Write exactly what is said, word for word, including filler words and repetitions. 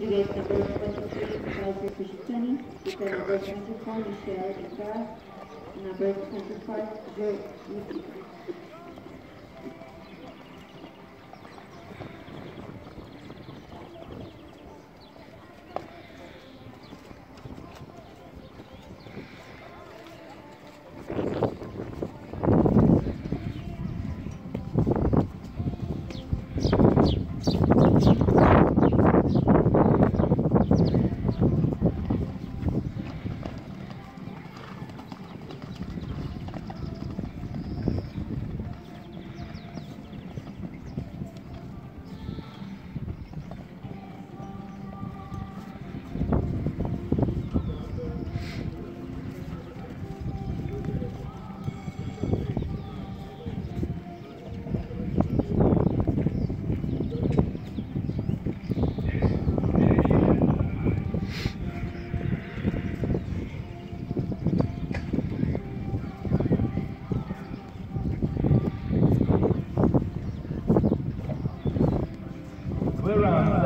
gate number twenty-three, Kaiser Kushitani, with the number twenty-four, Michelle Ika, number twenty-five, Joe Yuki. Clear round.